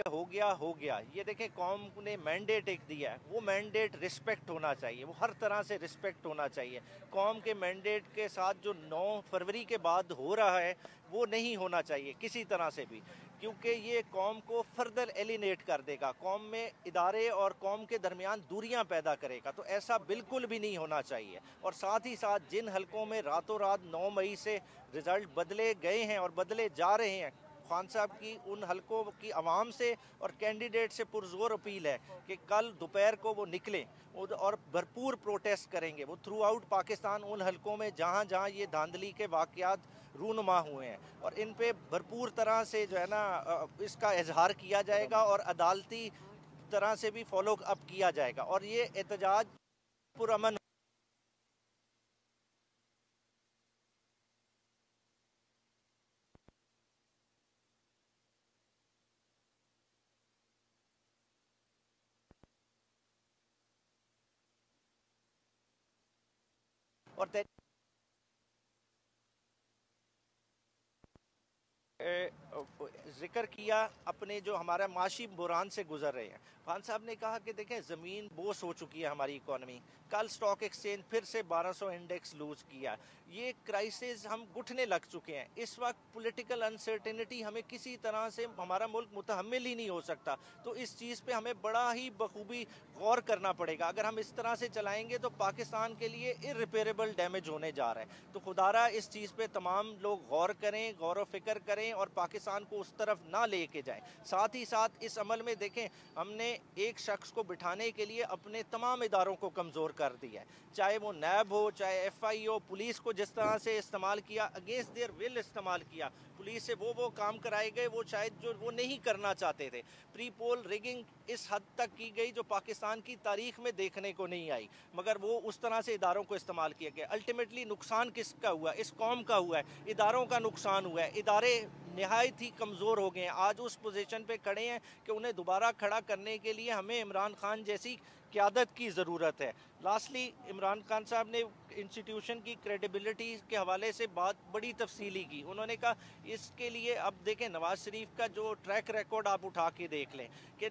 ہو گیا یہ دیکھیں قوم نے مینڈیٹ ایک دیا ہے، وہ مینڈیٹ رسپیکٹ ہونا چاہیے، وہ ہر طرح سے رسپیکٹ ہونا چاہیے۔ قوم کے مینڈیٹ کے ساتھ جو 9 فروری کے بعد ہو رہا ہے وہ نہیں ہونا چاہیے کسی طرح سے بھی، کیونکہ یہ قوم کو فردر ایلینیٹ کر دے گا، قوم میں ادارے اور قوم کے درمیان دوریاں پیدا کرے گا، تو ایسا بالکل بھی نہیں ہونا چاہیے۔ اور ساتھ ہی ساتھ جن حلقوں میں راتوں رات 9 مئی سے رزلٹ بدلے گئے ہیں اور بدلے جا رہے ہیں، خان صاحب کی ان حلقوں کی عوام سے اور کینڈیڈیٹ سے پرزور اپیل ہے کہ کل دوپہر کو وہ نکلیں اور بھرپور پروٹیسٹ کریں گے، وہ تھرو آؤٹ پاکستان ان حلقوں میں جہاں جہاں یہ دھاندلی کے واقعات رونما ہوئے ہیں، اور ان پہ بھرپور طرح سے جو ہے نا اس کا اظہار کیا جائے گا اور عدالتی طرح سے بھی فالو اپ کیا جائے گا، اور یہ احتجاج پرامن اور ذکر کیا اپنے جو ہمارا معاشی بحران سے گزر رہے ہیں۔ خان صاحب نے کہا کہ دیکھیں زمین بوس ہو چکی ہے ہماری اکانومی، کل سٹاک ایکسچینج پھر سے 1200 انڈیکس لوز کیا، یہ کرائسس ہم گھٹنے لگ چکے ہیں، اس وقت پولیٹیکل انسرٹینٹی ہمیں کسی طرح سے ہمارا ملک متحمل ہی نہیں ہو سکتا، تو اس چیز پہ ہمیں بڑا ہی بخوبی غور کرنا پڑے گا۔ اگر ہم اس طرح سے چلائیں گے تو پاکستان کے لیے irreparable ڈیمیج ہونے جا رہا ہے، تو خدارہ اس چیز پہ تمام لوگ غور کریں، غور و فکر کریں اور پاکستان کو اس طرف نہ لے کے جائیں۔ ساتھ ہی ساتھ اس عمل میں دیکھیں ہم نے ایک شخص کو بٹھانے کے لیے اپنے تمام اداروں کو کمزور کر دیا ہے، چاہے وہ نیب ہو، چاہے ایف آئی ہو، پولیس کو جس طرح سے استعمال کیا، اگینسٹ دیئر ول استعمال کیا، پولیس سے وہ کام کرائے گئے وہ شاید جو وہ نہیں کرنا چاہتے تھے، پری پول ریگنگ اس حد تک کی گئی جو پاکستان کی تاریخ میں دیکھنے کو نہیں آئی، مگر وہ اس طرح سے اداروں کو استعمال کیا گیا۔ الٹیمیٹلی نقصان کس کا ہوا ہے؟ اس قوم کا ہوا ہے، اداروں کا نقصان ہوا ہے، ادارے نہایت ہی کمزور ہو گئے ہیں، آج اس پوزیشن پہ کھڑے ہیں کہ انہیں دوبارہ کھڑا کرنے کے لیے ہمیں عمران خان جیسی قیادت کی ضرورت ہے۔ لاسٹلی عمران خان صاحب نے انسٹیٹیوشن کی کریڈیبلٹی کے حوالے سے بات بڑی تفصیلی کی، انہوں نے کہا اس کے لیے اب دیکھیں نواز شریف کا جو ٹریک ریکارڈ آپ اٹھا کے دیکھ لیں کہ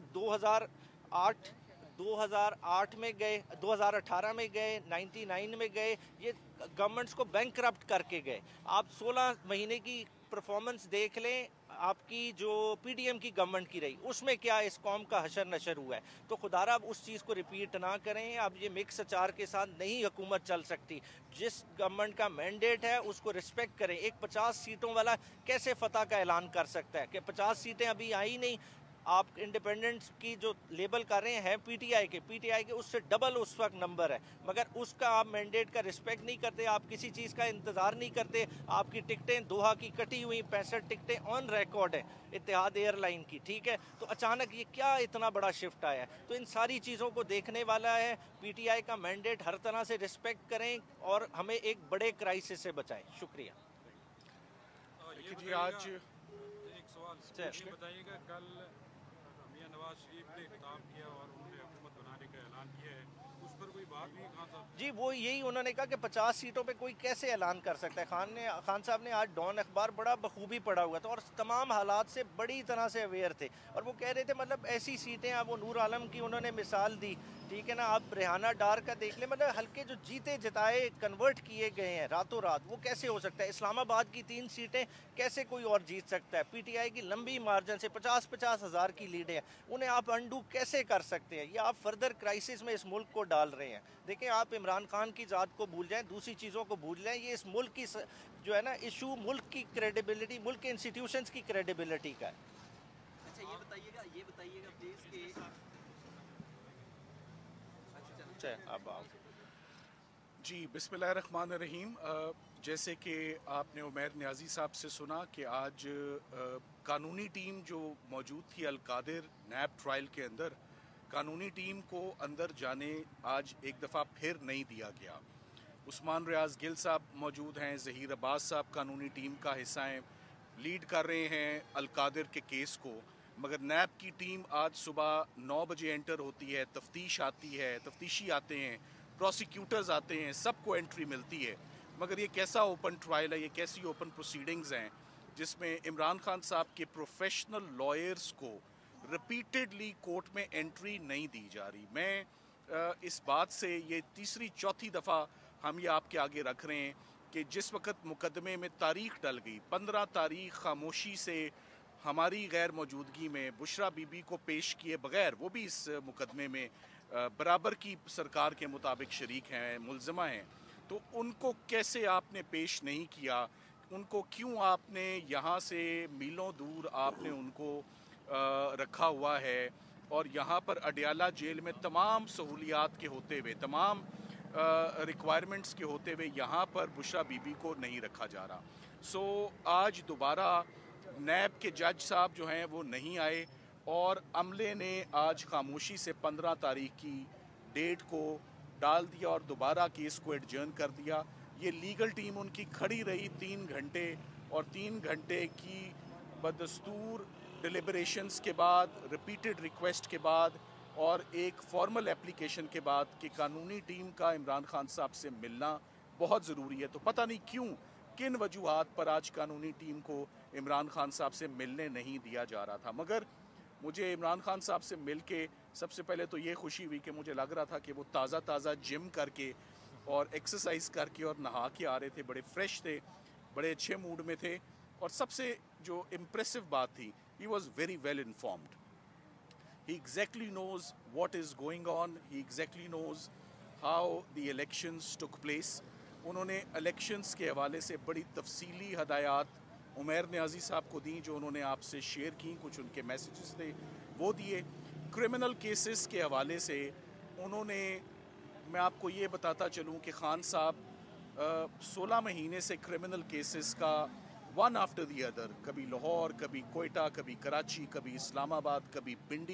2008 میں گئے، 2018 میں گئے، 99 میں گئے، یہ گورنمنٹس کو بینک کرپٹ کر کے گئے۔ آپ 16 مہینے کی پرفارمنس دیکھ لیں آپ کی جو پی ڈی ایم کی گورنمنٹ کی رہی، اس میں کیا اس قوم کا حشر نشر ہوا ہے، تو خدارہ اب اس چیز کو ریپیٹ نہ کریں، اب یہ مکس اچار کے ساتھ نہیں حکومت چل سکتی، جس گورنمنٹ کا مینڈیٹ ہے اس کو رسپیکٹ کریں۔ ایک 50 سیٹوں والا کیسے فتح کا اعلان کر سکتا ہے کہ 50 سیٹیں ابھی آئی نہیں، آپ انڈیپینڈنس کی جو لیبل کر رہے ہیں پی ٹی آئی کے اس سے ڈبل اس وقت نمبر ہے، مگر اس کا آپ مینڈیٹ کا رسپیکٹ نہیں کرتے، آپ کسی چیز کا انتظار نہیں کرتے، آپ کی ٹکٹیں دوحہ کی کٹی ہوئی 65 ٹکٹیں آن ریکارڈ ہیں اتحاد ایئر لائن کی، ٹھیک ہے، تو اچانک یہ کیا اتنا بڑا شفٹ آیا ہے؟ تو ان ساری چیزوں کو دیکھنے والا ہے، پی ٹی آئی کا مینڈیٹ ہر طرح سے رسپیکٹ کریں اور ہمیں ایک بڑے کرائسس سے بچائیں۔ شکریہ۔ جی آج ایک سوال یہ بتائیے گا، کل میاں نواز شریف نے خطاب کیا اور انہوں نے حکومت بنانے کا اعلان کیا ہے، اس پر کوئی بات نہیں خان صاحب؟ جی وہ یہی انہوں نے کہا کہ 50 سیٹوں پہ کوئی کیسے اعلان کر سکتا ہے۔ خان صاحب نے آج ڈان اخبار بڑا بخوبی پڑھا ہوا تھا اور تمام حالات سے بڑی طرح سے اویئر تھے، اور وہ کہہ رہے تھے مطلب ایسی سیٹیں، اب وہ نور عالم کی انہوں نے مثال دی، ٹھیک ہے نا، آپ ریحانہ ڈار کا دیکھ لیں، مطلب ہلکے جو جیتے جتائے کنورٹ کیے گئے ہیں راتوں رات، وہ کیسے ہو سکتا ہے؟ اسلام آباد کی 3 سیٹیں کیسے کوئی اور جیت سکتا ہے؟ پی ٹی آئی کی لمبی مارجن سے 50 ہزار کی لیڈیں ہیں، انہیں آپ انڈو کیسے کر سکتے ہیں؟ یہ آپ فردر کرائسس میں اس ملک کو ڈال رہے ہیں۔ دیکھیں آپ عمران خان کی ذات کو بھول جائیں، دوسری چیزوں کو بھول جائیں، یہ اس ملک کی جو ہے نا ایشو ملک کی کریڈیبلٹی، ملک کے انسٹیٹیوشنز کی کریڈیبلٹی کا ہے۔ اچھا یہ بتائیے گا پلیز کہ اب جی بسم اللہ الرحمن الرحیم۔ جیسے کہ آپ نے عمیر نیازی صاحب سے سنا کہ آج قانونی ٹیم جو موجود تھی القادر نیب ٹرائل کے اندر، قانونی ٹیم کو اندر جانے آج ایک دفعہ پھر نہیں دیا گیا۔ عثمان ریاض گل صاحب موجود ہیں، ظہیر عباس صاحب قانونی ٹیم کا حصہ ہیں، لیڈ کر رہے ہیں القادر کے کیس کو، مگر نیب کی ٹیم آج صبح 9 بجے انٹر ہوتی ہے، تفتیش آتی ہے، تفتیشی آتے ہیں، پروسیکیوٹرز آتے ہیں، سب کو انٹری ملتی ہے، مگر یہ کیسا اوپن ٹرائل ہے، یہ کیسی اوپن پروسیڈنگز ہیں جس میں عمران خان صاحب کے پروفیشنل لائرز کو रिपीटेडली कोर्ट में एंट्री नहीं दी जा रही। मैं इस बात से ये तीसरी चौथी दफ़ा हम ये आपके आगे रख रहे हैं कि जिस वक्त मुकदमे में तारीख डल गई, 15 तारीख खामोशी से हमारी गैर मौजूदगी में बुशरा बीबी को पेश किए बगैर, वो भी इस मुकदमे में बराबर की सरकार के मुताबिक शरीक हैं, मुलज़मा हैं, तो उनको कैसे आपने पेश नहीं किया? उनको क्यों आपने यहाँ से मीलों दूर आपने उनको रखा हुआ है, और यहाँ पर अडियाला जेल में तमाम सहूलियात के होते हुए, तमाम रिक्वायरमेंट्स के होते हुए यहाँ पर बुशरा बीबी को नहीं रखा जा रहा। सो आज दोबारा नैब के जज साहब जो हैं वो नहीं आए, और अमले ने आज खामोशी से 15 तारीख की डेट को डाल दिया और दोबारा केस को एडजर्न कर दिया। ये लीगल टीम उनकी खड़ी रही 3 घंटे, और 3 घंटे की बदस्तूर डिलिबरेशंस के बाद, रिपीटेड रिक्वेस्ट के बाद और एक फॉर्मल एप्लीकेशन के बाद कि कानूनी टीम का इमरान खान साहब से मिलना बहुत ज़रूरी है। तो पता नहीं क्यों, किन वजूहात पर आज कानूनी टीम को इमरान खान साहब से मिलने नहीं दिया जा रहा था। मगर मुझे इमरान खान साहब से मिल के सबसे पहले तो ये खुशी हुई कि मुझे लग रहा था कि वो ताज़ा जिम करके और एक्सरसाइज करके और नहा के आ रहे थे, बड़े फ्रेश थे, बड़े अच्छे मूड में थे। और सबसे जो इम्प्रेसिव बात थी, he was very well informed. He exactly knows what is going on. He exactly knows how the elections took place. उन्होंने elections के हवाले से बड़ी तफसीली हदायत उमैर नियाज़ी साहब को दी, जो उन्होंने आपसे शेयर की, कुछ उनके मैसेजेस थे वो दिए। क्रिमिनल केसेस के हवाले से उन्होंने, मैं आपको ये बताता चलूँ कि खान साहब 16 महीने से क्रिमिनल केसेस का वन आफ्टर दी अदर, कभी लाहौर, कभी कोयटा, कभी कराची, कभी इस्लामाबाद, कभी पिंडी,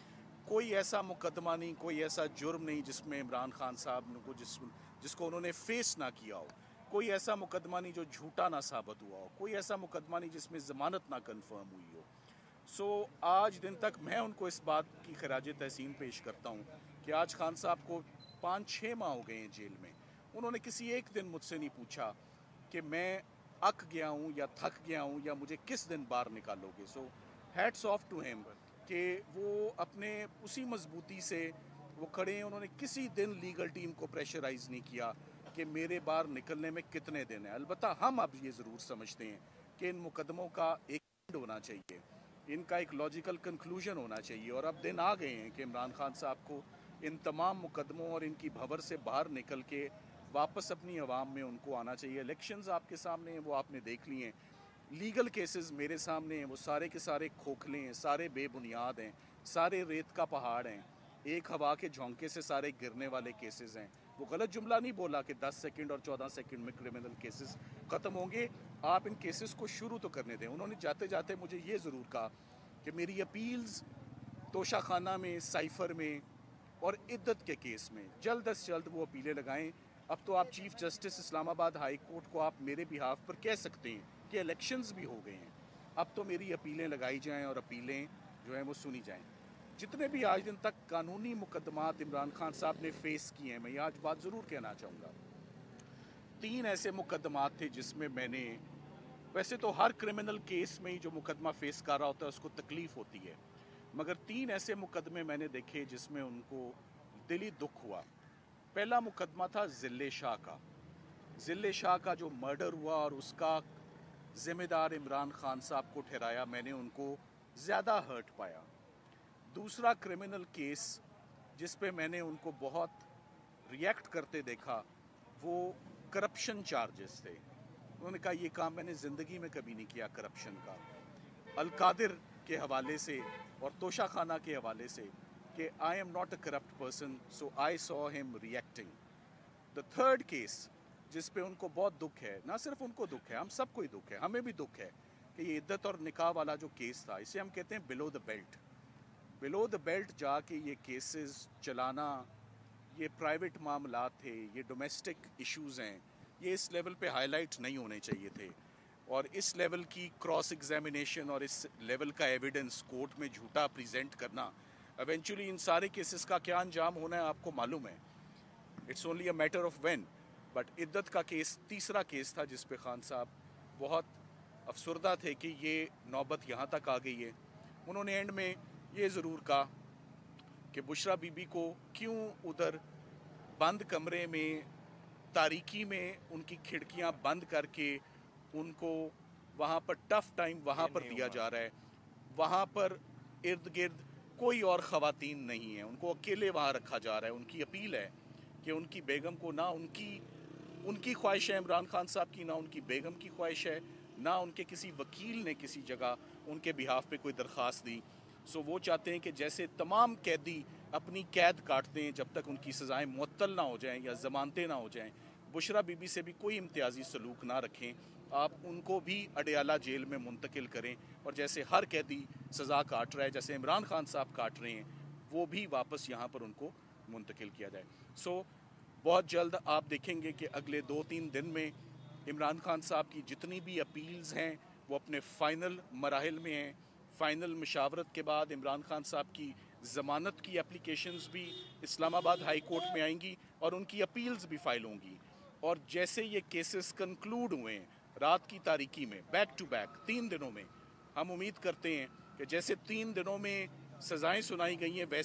कोई ऐसा मुकदमा नहीं, कोई ऐसा जुर्म नहीं जिसमें इमरान खान साहब को जिसको उन्होंने फेस ना किया हो, कोई ऐसा मुकदमा नहीं जो झूठा ना साबित हुआ हो, कोई ऐसा मुकदमा नहीं जिसमें ज़मानत ना कन्फर्म हुई हो। सो आज दिन तक मैं उनको इस बात की खराज तहसीन पेश करता हूँ कि आज खान साहब को 5-6 माह हो गए हैं जेल में। उन्होंने किसी एक दिन मुझसे नहीं पूछा कि मैं अक गया हूँ या थक गया हूँ या मुझे किस दिन बाहर निकालोगे। So hats off to him कि वो अपने उसी मजबूती से वो खड़े हैं। उन्होंने किसी दिन लीगल टीम को प्रेशराइज़ नहीं किया कि मेरे बाहर निकलने में कितने दिन हैं। अलबत्ता हम अब ये ज़रूर समझते हैं कि इन मुकदमों का एक एंड होना चाहिए, इनका एक लॉजिकल कंक्लूजन होना चाहिए, और अब दिन आ गए हैं कि इमरान खान साहब को इन तमाम मुकदमों और इनकी भंवर से बाहर निकल के वापस अपनी आवाम में उनको आना चाहिए। इलेक्शंस आपके सामने हैं, वो आपने देख लिए हैं। लीगल केसेस मेरे सामने हैं, वो सारे के सारे खोखले हैं, सारे बेबुनियाद हैं, सारे रेत का पहाड़ हैं, एक हवा के झोंके से सारे गिरने वाले केसेस हैं। वो गलत जुमला नहीं बोला कि 10 सेकंड और 14 सेकंड में क्रिमिनल केसेस ख़त्म होंगे। आप इन केसेस को शुरू तो करने दें। उन्होंने जाते जाते मुझे ये ज़रूर कहा कि मेरी अपील्स तोशा खाना में, साइफ़र में और इद्दत के केस में जल्द अज जल्द वो अपीलें लगाएं। अब तो आप chief justice Islamabad high court को आप मेरे बिहाफ पर कह सकते हैं कि इलेक्शंस भी हो गए हैं, अब तो मेरी अपीलें लगाई जाएं और अपीलें जो हैं वो सुनी जाएं। जितने भी आज दिन तक कानूनी मुकदमात इमरान खान साहब ने फेस किए हैं, मैं ये आज बात ज़रूर कहना चाहूँगा, 3 ऐसे मुकदमात थे जिसमें मैंने, वैसे तो हर क्रिमिनल केस में ही जो मुकदमा फेस कर रहा होता है उसको तकलीफ़ होती है, मगर 3 ऐसे मुकदमे मैंने देखे जिसमें उनको दिली दुख हुआ। पहला मुकदमा था ज़िले शाह का। ज़िले शाह का जो मर्डर हुआ और उसका ज़िम्मेदार इमरान खान साहब को ठहराया, मैंने उनको ज़्यादा हर्ट पाया। दूसरा क्रिमिनल केस जिस पे मैंने उनको बहुत रिएक्ट करते देखा, वो करप्शन चार्जेस थे। उन्होंने कहा ये काम मैंने ज़िंदगी में कभी नहीं किया करप्शन का। अलकादिर के हवाले से और तोशा खाना के हवाले से कि I am not a corrupt person, so I saw him reacting. The third case जिस पे उनको बहुत दुख है, ना सिर्फ उनको दुख है, हम सबको ही दुख है, हमें भी दुख है कि ये इद्दत और निकाह वाला जो केस था, इसे हम कहते हैं below the belt. Below the belt जाके ये केसेस चलाना, ये प्राइवेट मामला थे, ये डोमेस्टिक इश्यूज़ हैं, ये इस लेवल पे हाईलाइट नहीं होने चाहिए थे। और इस लेवल की क्रॉस एग्जामिनेशन और इस लेवल का एविडेंस कोर्ट में झूठा प्रेजेंट करना, एवेंचुअली इन सारे केसेस का क्या अंजाम होना है आपको मालूम है। It's only a matter of when. But इद्दत का केस तीसरा केस था जिस पे खान साहब बहुत अफसरदा थे कि ये नौबत यहाँ तक आ गई है। उन्होंने एंड में ये ज़रूर कहा कि बुशरा बीबी को क्यों उधर बंद कमरे में तारीकी में उनकी खिड़कियां बंद करके उनको वहाँ पर टफ टाइम वहाँ पर दिया जा रहा है। वहाँ पर इर्द गिर्द कोई और ख़वातीन नहीं है, उनको अकेले वहाँ रखा जा रहा है। उनकी अपील है कि उनकी बेगम को ना उनकी ख्वाहिश है इमरान खान साहब की, ना उनकी बेगम की ख्वाहिश है, ना उनके किसी वकील ने किसी जगह उनके बिहाफ पे कोई दरख्वास्त दी। सो वो चाहते हैं कि जैसे तमाम कैदी अपनी कैद काटते हैं जब तक उनकी सज़ाएं मुअत्तल ना हो जाएं या ज़मानतें ना हो जाएं, बुशरा बीबी से भी कोई इम्तियाजी सलूक ना रखें, आप उनको भी अडयाला जेल में मुंतकिल करें और जैसे हर कैदी सज़ा काट रहा है, जैसे इमरान खान साहब काट रहे हैं, वो भी वापस यहाँ पर उनको मुंतकिल किया जाए। सो बहुत जल्द आप देखेंगे कि अगले 2-3 दिन में इमरान खान साहब की जितनी भी अपील्स हैं वो अपने फ़ाइनल मराहिल में हैं। फ़ाइनल मशावरत के बाद इमरान खान साहब की ज़मानत की एप्लीकेशंस भी इस्लामाबाद हाई कोर्ट में आएंगी और उनकी अपील्स भी फ़ाइल होंगी। और जैसे ये केसेस कंक्लूड हुए हैं रात की तारीकी में बैक टू बैक 3 दिनों में, हम उम्मीद करते हैं कि जैसे 3 दिनों में सज़ाएं सुनाई गई हैं वैसे